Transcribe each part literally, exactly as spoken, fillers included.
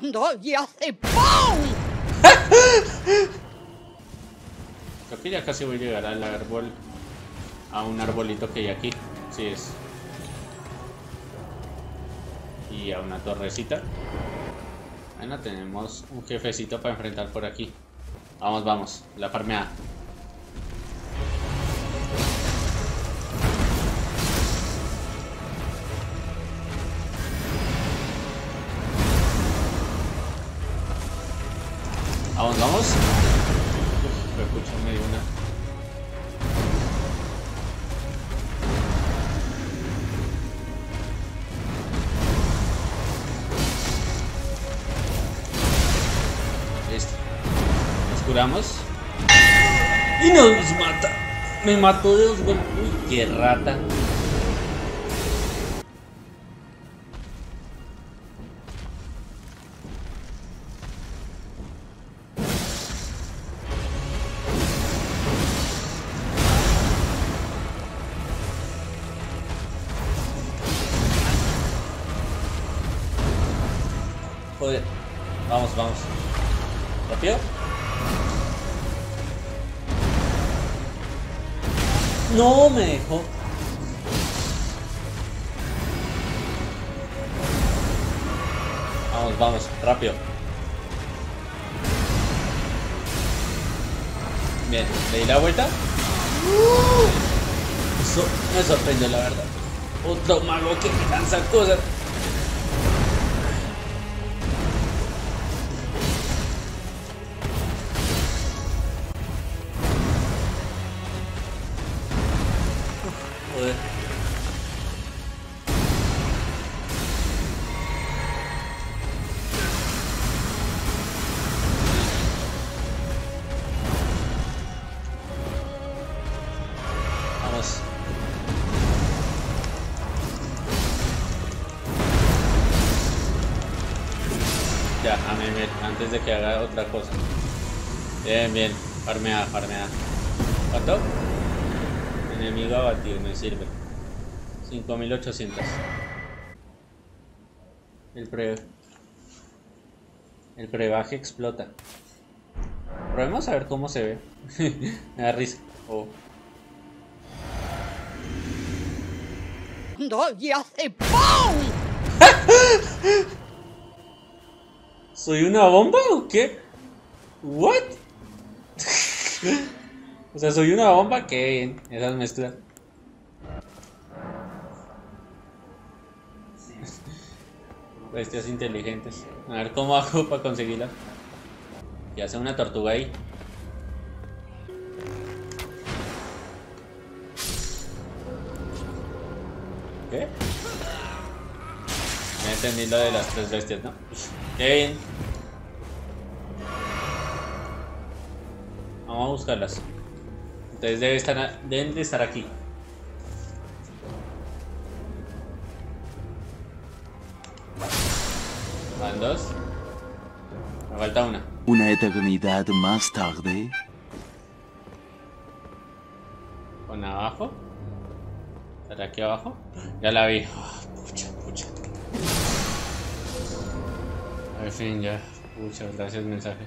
y hace ¡pum! Creo que ya casi voy a llegar al árbol, a un arbolito que hay aquí. Sí es. Y a una torrecita. Bueno, tenemos un jefecito para enfrentar por aquí. Vamos, vamos, la farmeada. Vamos, vamos. Uf, me escucho medio una. Listo. Nos curamos. Y nos mata. Me mató de dos golpes. Uy, qué rata. Joder. Vamos, vamos. ¿Rápido? No me dejó. Vamos, vamos, rápido. Bien, le di la vuelta. Eso me sorprendió, la verdad. Otro mago que me lanza cosas. Joder. Vamos. Ya, a mí, antes de que haga otra cosa. Bien, bien. Farmea, farmea. ¿Cuánto? Enemigo abatido, me sirve. cinco mil ochocientos. El pre... El brebaje explota. Probemos a ver cómo se ve. Me da risa. Oh. y hace ¡pum! ¿Soy una bomba o qué? ¿What? O sea, soy una bomba, qué bien, esas mezclas. Bestias inteligentes. A ver cómo hago para conseguirla. Y hace una tortuga ahí. ¿Qué? Me entendí lo de las tres bestias, ¿no? Qué bien. Vamos a buscarlas. Entonces debe estar, deben de estar aquí. Van dos. Me falta una. Una eternidad más tarde. ¿Con abajo? ¿Estará aquí abajo? Ya la vi. Oh, pucha, pucha. Al fin ya. Muchas gracias, mensaje.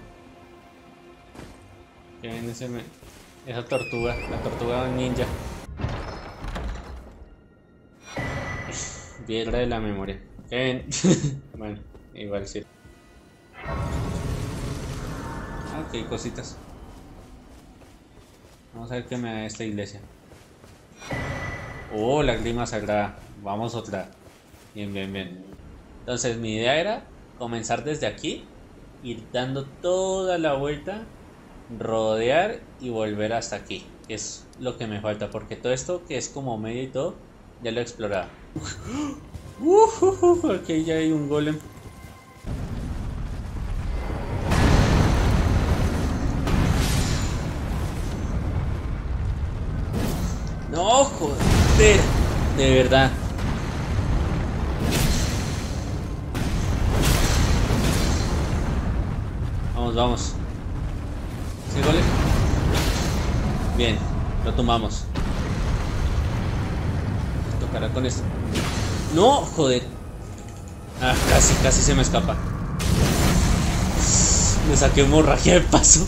¿Qué viene ese me... Esa tortuga, la tortuga ninja. Piedra de la memoria. ¿Qué ven? Bueno, igual sí. Ok, cositas. Vamos a ver qué me da esta iglesia. Oh, la grima sagrada. Vamos otra. Bien, bien, bien. Entonces mi idea era comenzar desde aquí, ir dando toda la vuelta, rodear y volver hasta aquí, que es lo que me falta, porque todo esto que es como medio y todo ya lo he explorado. Uh, uh, uh, aquí ya hay un golem. No, joder, de verdad. Vamos, vamos. ¿Sí, golem? Bien, lo tomamos. Tocará con esto. No, joder. Ah, casi, casi se me escapa. Me saqué hemorragia de paso.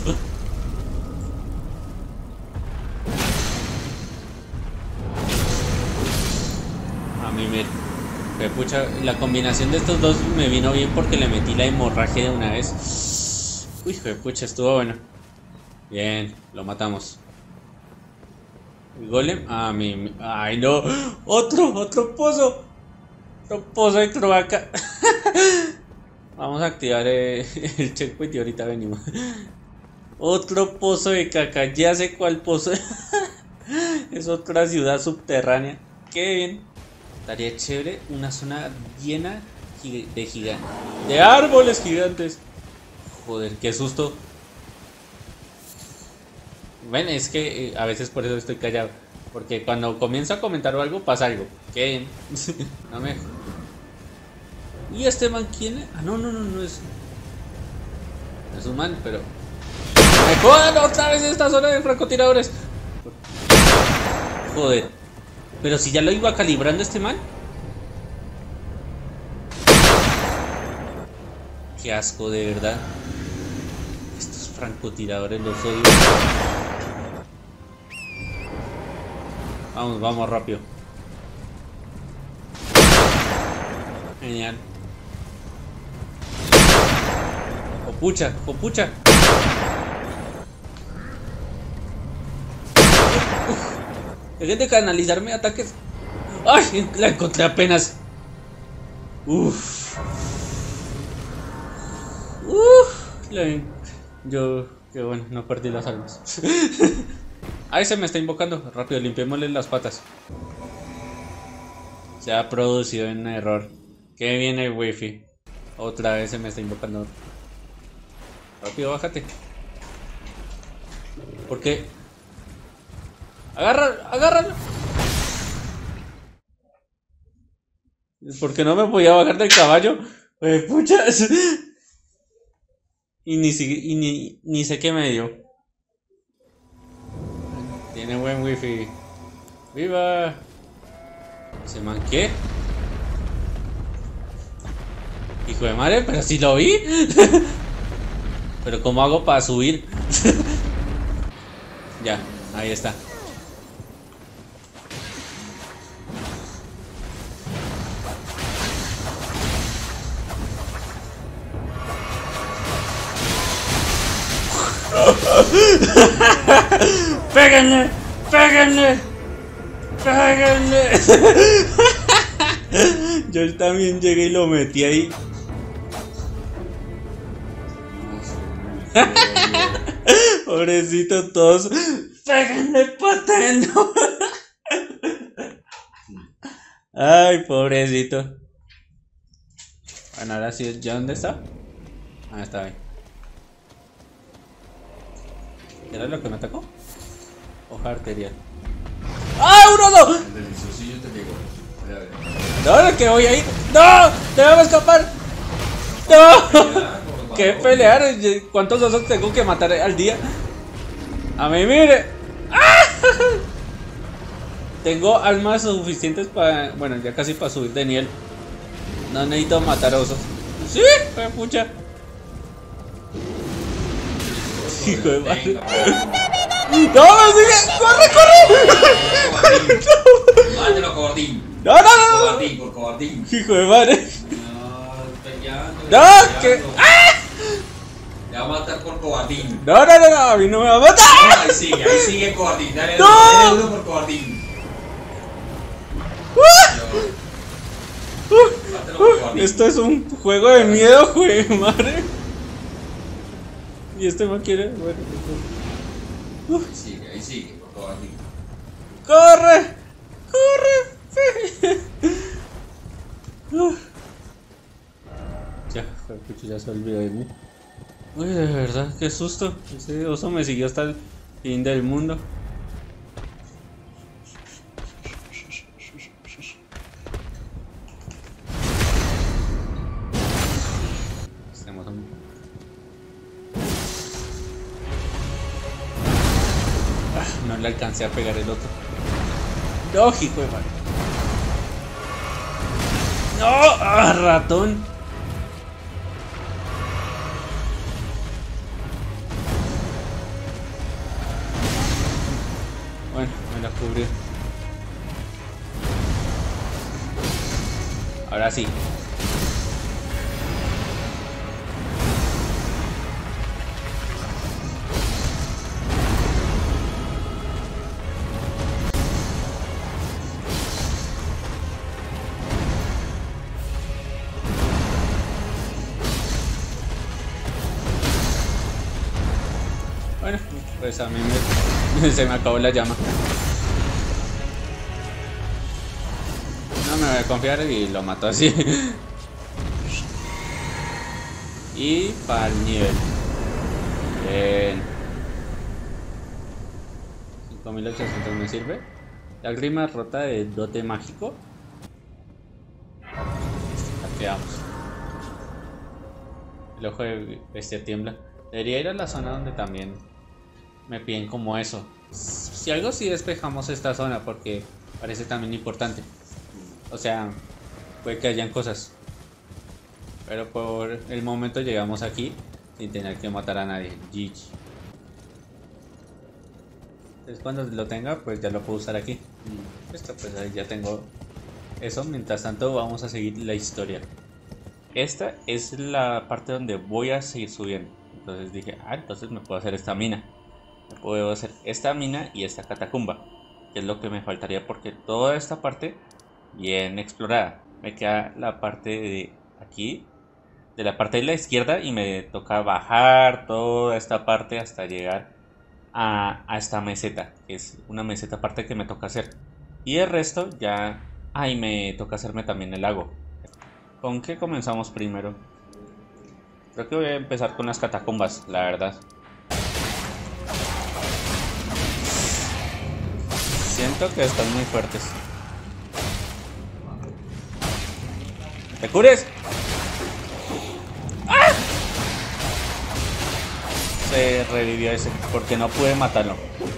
A mí me... me pucha, la combinación de estos dos me vino bien porque le metí la hemorragia de una vez. Uy, hijo de pucha, estuvo bueno. Bien, lo matamos. ¿El golem? Ah, mi, mi... ¡Ay, no! ¡Otro! ¡Otro pozo! ¡Otro pozo de cloaca! Vamos a activar eh, el checkpoint y ahorita venimos. Otro pozo de caca. Ya sé cuál pozo. Es otra ciudad subterránea. ¡Qué bien! Estaría chévere una zona llena de gigantes. ¡De árboles gigantes! Joder, qué susto. Ven, es que eh, a veces por eso estoy callado. Porque cuando comienzo a comentar o algo, pasa algo. ¿Qué? No me... ¿Y este man quién es? Ah, no, no, no, no es... No es un man, pero... ¡Me jodan otra vez esta zona de francotiradores! Joder. Pero si ya lo iba calibrando este man. Qué asco, de verdad. Estos francotiradores los odio. Vamos, vamos rápido. Genial. Jopucha, jopucha. Dejen de canalizarme ataques. ¡Ay! La encontré apenas. Uff. Uff. La... Yo... Qué bueno, no perdí las almas. Ahí se me está invocando. Rápido, limpiémosle las patas. Se ha producido un error. Que viene el wifi. Otra vez se me está invocando. Rápido, bájate. ¿Por qué? Agarra, agárralo. ¿Por qué no me podía bajar del caballo? Pues puchas. Y ni, y ni, ni sé qué me dio. Tiene buen wifi. ¡Viva! ¿Se man qué? Hijo de madre, pero si lo vi. Pero ¿cómo hago para subir? Ya, ahí está. ¡Péguenle! ¡Péguenle! ¡Péguenle! Yo también llegué y lo metí ahí. Pobrecito, todos. ¡Péguenle, patendo! Ay, pobrecito. Bueno, ahora sí, ¿ya dónde está? Ah, está bien. ¿Era lo que me atacó? Hoja arterial. ¡Ah, uno no! El deliciosillo te pegó. No, no, que voy a ir. ¡No! ¡Déjame escapar! ¡No! ¿Qué pelear? ¿Cuántos osos tengo que matar al día? A mí, mire. ¡Ah! Tengo almas suficientes para... Bueno, ya casi para subir de nivel. No necesito matar osos. ¡Sí! ¡Me pucha! Hijo de madre. ¡No, me sigue! ¡Corre, corre! Mátelo, cobardín. ¡No, no, no! Cobardín, por cobardín. ¡Hijo de madre! No, peleando. ¡No! ¡Que! ¡Ah! Te va a matar por cobardín. ¡No, no, no! no ¡A mí no me va a matar! Ahí sigue, ahí sigue cobardín. Dale, ¡No! dale uno por cobardín. Mátelo por cobardín. Esto es un juego de miedo, güey, madre. Y este no quiere, bueno. Ahí sigue, ahí sigue, por cobardín. ¡Corre! ¡Corre! Uf. Ya, pucho, ya se olvidó de mí. Uy, de verdad, qué susto. Ese oso me siguió hasta el fin del mundo. Estamos un... ah, no le alcancé a pegar el otro. No, hijo de madre. No, ah, ratón. Cubrió. Ahora sí. Bueno, pues a mí me, se me acabó la llama. No me voy a confiar y lo mato así. Y para el nivel. Bien. cinco mil ochocientos me sirve. Lágrima rota de dote mágico. La quedamos. El ojo de bestia tiembla. Debería ir a la zona donde también me piden como eso. Si algo sí despejamos esta zona porque parece también importante. O sea, puede que hayan cosas. Pero por el momento llegamos aquí sin tener que matar a nadie. G G. Entonces cuando lo tenga pues ya lo puedo usar aquí. Esto pues ahí ya tengo eso. Mientras tanto vamos a seguir la historia. Esta es la parte donde voy a seguir subiendo. Entonces dije, ah, entonces me puedo hacer esta mina. Me puedo hacer esta mina y esta catacumba. Que es lo que me faltaría porque toda esta parte bien explorada. Me queda la parte de aquí, de la parte de la izquierda, y me toca bajar toda esta parte hasta llegar a, a esta meseta, que es una meseta aparte que me toca hacer. Y el resto ya, ahí me toca hacerme también el lago. ¿Con qué comenzamos primero? Creo que voy a empezar con las catacumbas, la verdad. Siento que están muy fuertes. ¡Te cures! ¡Ah! Se revivió ese porque no pude matarlo.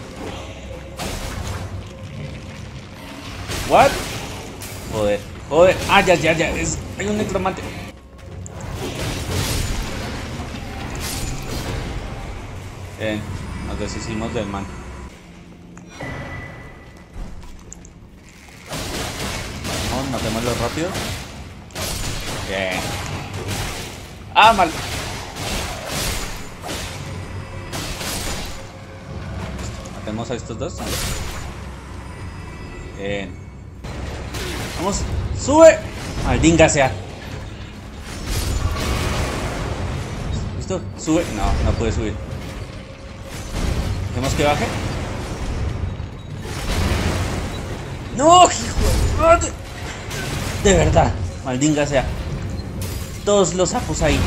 ¿What? Joder, joder. Ah, ya, ya, ya. Es... Hay un necromante. Bien, nos deshicimos del man. Vamos, matémoslo rápido. Bien. Ah, mal. Matemos a estos dos. Bien. Vamos, sube. Maldinga sea. ¿Listo? Sube. No, no puede subir. ¿Dejemos que baje? ¡No, hijo! De verdad, maldinga sea. Todos los sapos ahí.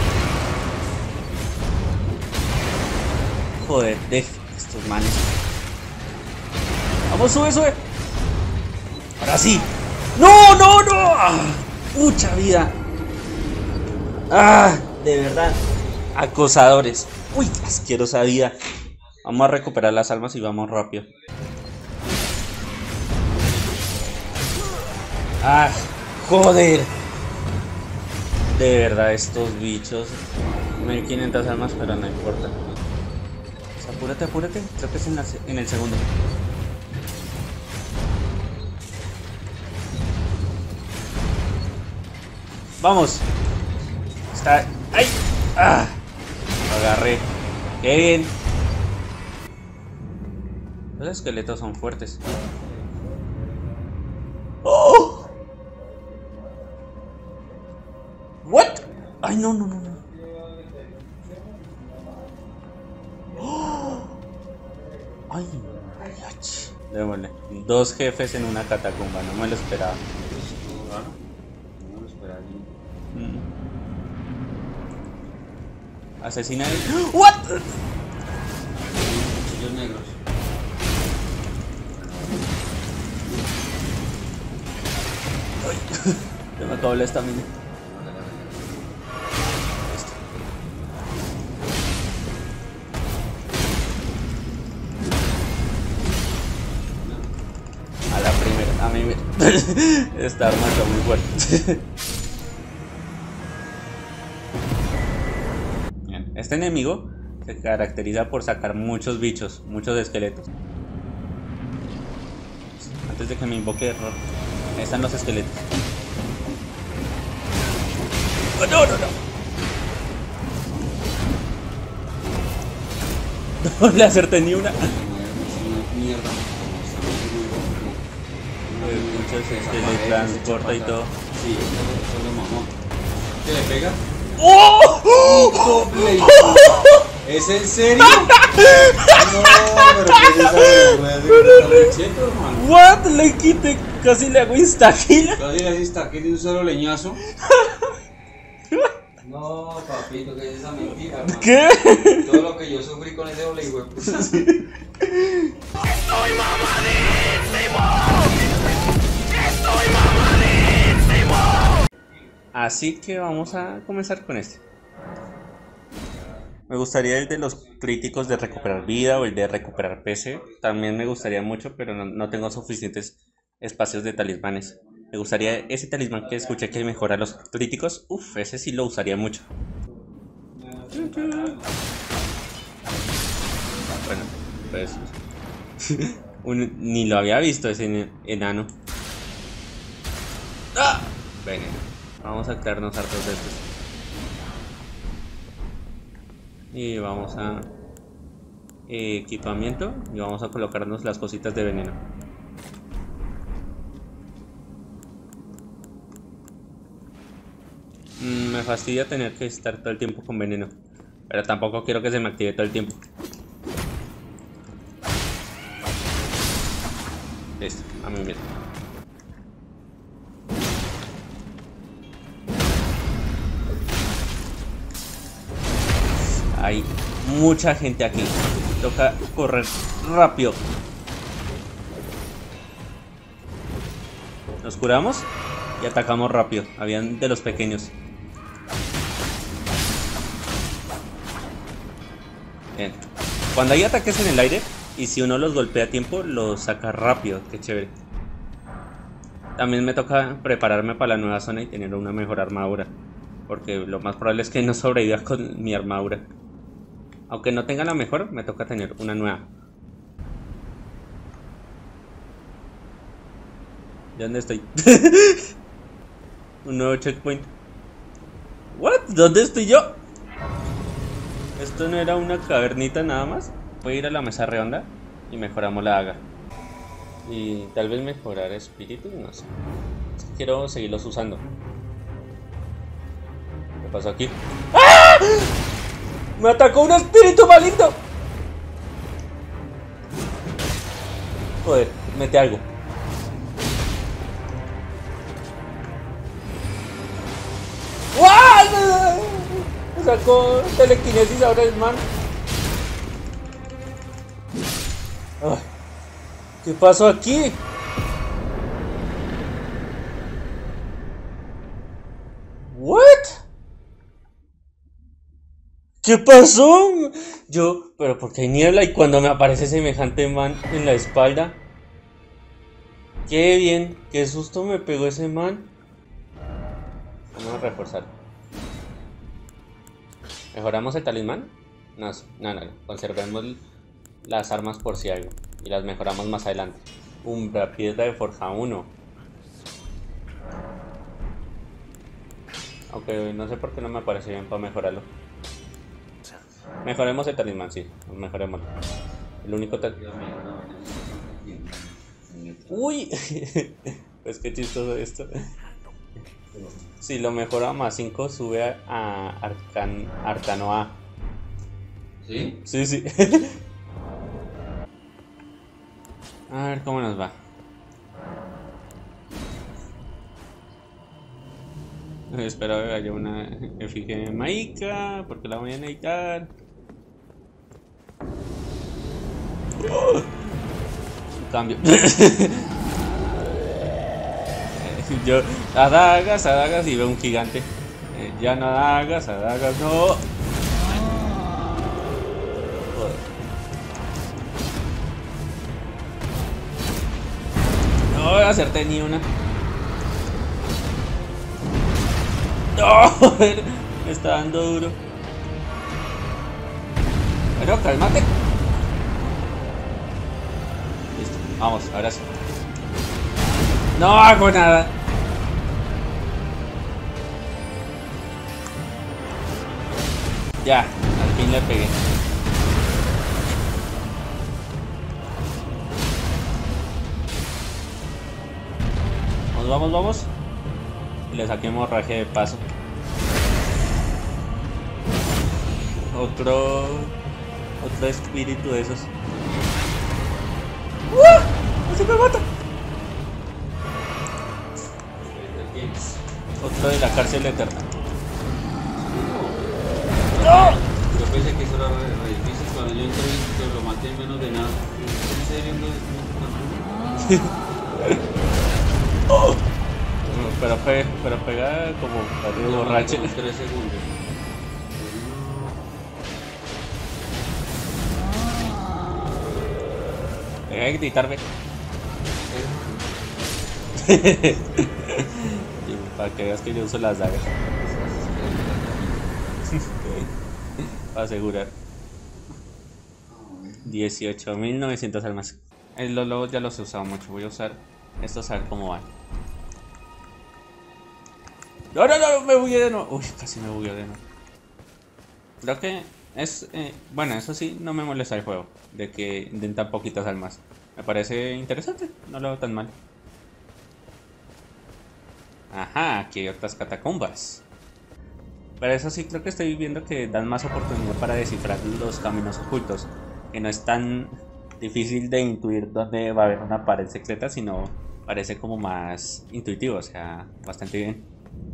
Joder, de estos manes. Vamos, sube, sube. Ahora sí. ¡No, no, no! ¡Ah! Mucha vida. ¡Ah! De verdad. Acosadores. Uy, asquerosa vida. Vamos a recuperar las almas y vamos rápido. ¡Ah! ¡Joder! De verdad, estos bichos. mil quinientas almas, pero no importa. Pues apúrate, apúrate. Creo que es en, la, en el segundo. ¡Vamos! Está... ¡Ay! ¡Ah! Lo agarré. ¡Qué bien! Los esqueletos son fuertes. ¡Oh! ¿What? ¡Ay, no, no, no, no! ¡Oh! ¡Ay! ¡Ay! Démosle. Dos jefes en una catacumba, no me lo esperaba. No me lo esperaba. Mm. Asesina el... ¿What? Cuchillos negros. Se me acabó la estamina. A la primera, a mí me... Esta arma está muy fuerte. Bien, este enemigo se caracteriza por sacar muchos bichos, muchos esqueletos. antes de que me invoque error. Ahí están los esqueletos. Oh, no, no, no. No le acerté ni una. Mierda. Muchos se le transporta y todo. Sí, eso es lo mamón. ¿Qué le pega? ¡Oh! ¿Es en serio? No, pero que esa cheto, hermano. What? Le quité, casi le hago insta-kill. Casi le haces taquil de un solo leñazo. No, papito, ¿qué es esa mentira, hermano? ¿Qué? Todo lo que yo sufrí con ese doble huevo. ¡Estoy mamadísimo! ¡Estoy mamadísimo! Así que vamos a comenzar con este. Me gustaría el de los críticos de recuperar vida o el de recuperar P C. También me gustaría mucho, pero no, no tengo suficientes espacios de talismanes. Me gustaría ese talismán que escuché que mejora los críticos. Uf, ese sí lo usaría mucho. Bueno, pues un, ni lo había visto ese enano. ¡Ah! Veneno. Vamos a crearnos hartos de estos. Y vamos a eh, equipamiento y vamos a colocarnos las cositas de veneno. Mm, me fastidia tener que estar todo el tiempo con veneno, pero tampoco quiero que se me active todo el tiempo. Listo, a mí mismo. Hay mucha gente aquí. Toca correr rápido. Nos curamos y atacamos rápido. Habían de los pequeños. Bien. Cuando hay ataques en el aire y si uno los golpea a tiempo, los saca rápido. Qué chévere. También me toca prepararme para la nueva zona y tener una mejor armadura, porque lo más probable es que no sobreviva con mi armadura. Aunque no tenga la mejor, me toca tener una nueva. ¿De dónde estoy? Un nuevo checkpoint. ¿What? ¿Dónde estoy yo? ¿Esto no era una cavernita nada más? Voy a ir a la mesa redonda y mejoramos la daga. Y tal vez mejorar espíritu, no sé. Es que quiero seguirlos usando. ¿Qué pasó aquí? ¡Ah! ¡Me atacó un espíritu maligno! Joder, mete algo. ¡Wow! Me sacó telequinesis ahora el man. Ay, ¿qué pasó aquí? ¿What? ¿Qué pasó? Yo, pero porque hay niebla y cuando me aparece semejante man en la espalda. Qué bien, qué susto me pegó ese man. Vamos a reforzar. ¿Mejoramos el talismán? No, no, no, conservemos las armas por si algo y las mejoramos más adelante. Umbra, piedra de forja uno. Aunque no sé por qué no me aparece bien para mejorarlo. Mejoremos el talismán, sí, mejoremos. El único talismán. Uy, pues qué chistoso esto. Si lo mejora a más cinco, sube a, a Arcan, Arcano A. ¿Sí? Sí, sí. A ver cómo nos va. Espero que haya una efigie de Maika, porque la voy a necesitar. ¡Oh! Cambio. Yo, adagas, adagas y veo un gigante. Eh, ya no adagas, adagas, no. Joder. No voy a hacerte ni una. No, me está dando duro. Bueno, cálmate. Listo, vamos, ahora sí. No hago nada. Ya, al fin le pegué. Vamos, vamos, vamos. Y le saqué hemorragia de paso. Otro... Otro espíritu de esos. ¡Uh! ¡No se me mata! Otro de la cárcel eterna. ¡No! Yo pensé que eso era re, re difícil. Cuando yo entré, pero lo maté en menos de nada. ¿En serio? No, ¡Oh! Pero, pe pero pega como no, borracho. como tres segundos. Deja de gritarme. Para que veas que yo uso las dagas. Para asegurar. dieciocho mil novecientos almas. Eh, los lobos ya los he usado mucho. Voy a usar estos a ver cómo van. No, no, no, me bugué de nuevo. Uy, casi me bugué de nuevo. Creo que es... Eh, bueno, eso sí, no me molesta el juego. De que den tan poquitas almas. Me parece interesante. No lo veo tan mal. Ajá, aquí hay otras catacumbas. Pero eso sí, creo que estoy viendo que dan más oportunidad para descifrar los caminos ocultos. Que no es tan difícil de intuir dónde va a haber una pared secreta, sino parece como más intuitivo, o sea, bastante bien.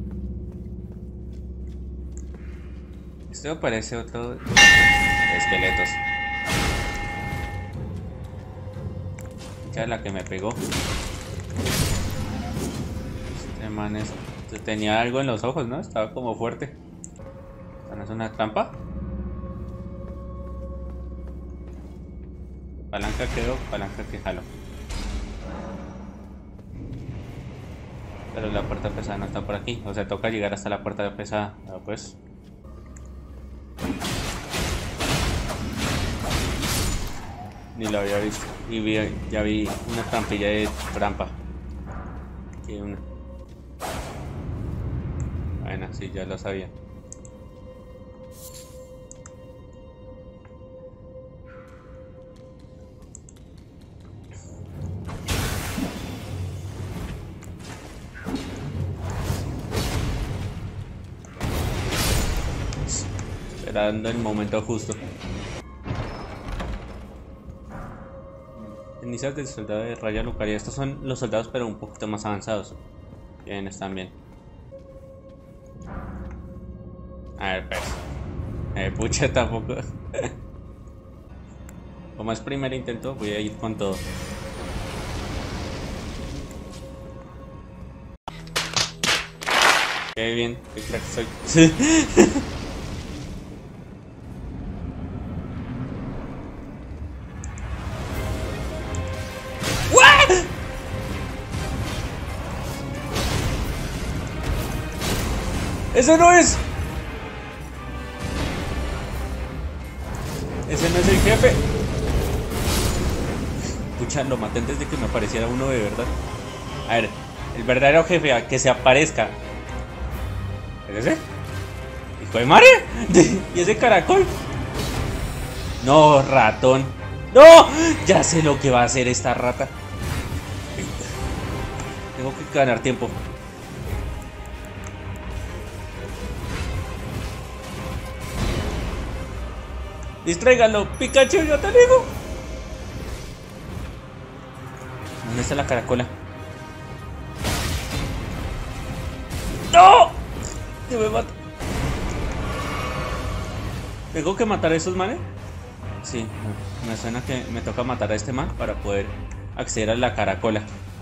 Esto parece otro de esqueletos. Esta es la que me pegó. Este man es, tenía algo en los ojos, ¿no? Estaba como fuerte. ¿Esta no es una trampa? Palanca quedó, palanca que jalo. Pero la puerta pesada no está por aquí. O sea, toca llegar hasta la puerta pesada. Ah, pues. Ni lo había visto. Y vi, ya vi una trampilla de trampa. Aquí hay una. Bueno, sí, ya lo sabía. Esperando el momento justo. Cenizas del soldado de Raya Lucaria. Estos son los soldados, pero un poquito más avanzados. Bien, están bien. A ver, pues. Eh, pucha, tampoco. Como es primer intento, voy a ir con todo. Qué bien, qué crack soy. ¡Ese no es! Ese no es el jefe. Pucha, lo maté antes de que me apareciera uno de verdad. A ver, el verdadero jefe a que se aparezca. ¿Es ese? ¡Hijo de madre! ¿Y ese caracol? No, ratón. ¡No! Ya sé lo que va a hacer esta rata. Tengo que ganar tiempo. Distráigalo, Pikachu, yo te digo. ¿Dónde está la caracola? ¡No! ¡Que me mata! ¿Tengo que matar a esos manes? Sí, me suena que me toca matar a este man para poder acceder a la caracola.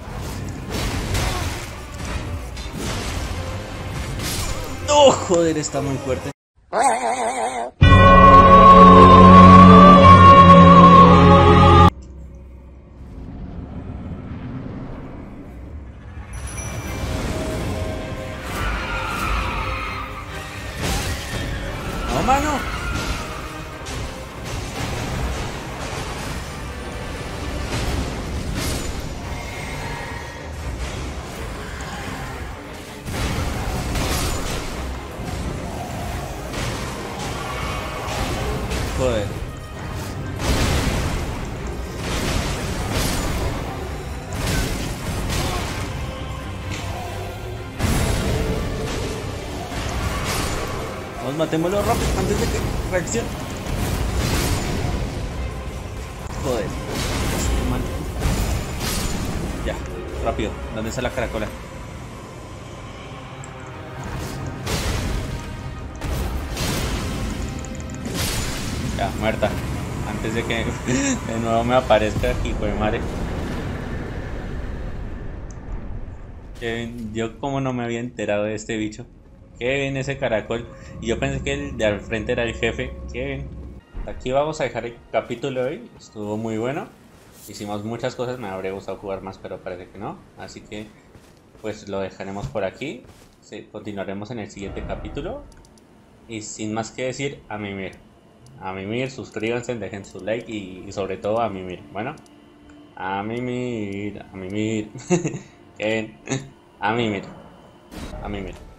¡No! Joder, está muy fuerte. ¡No, mano! Joder. Vamos, matémoslo rápido antes de que reaccione. Joder. Este man. Ya, rápido. ¿Dónde está la caracola? Ya, muerta. Antes de que de nuevo me aparezca aquí, pues madre. Kevin, yo como no me había enterado de este bicho. Kevin, ese caracol. Y yo pensé que el de al frente era el jefe. Kevin. Aquí vamos a dejar el capítulo de hoy. Estuvo muy bueno. Hicimos muchas cosas. Me habría gustado jugar más, pero parece que no. Así que pues lo dejaremos por aquí. Sí, continuaremos en el siguiente capítulo. Y sin más que decir, a mimir. A mimir, suscríbanse, dejen su like y, y sobre todo a mimir. Bueno, a mimir, a mimir. Kevin, a mimir. A mimir.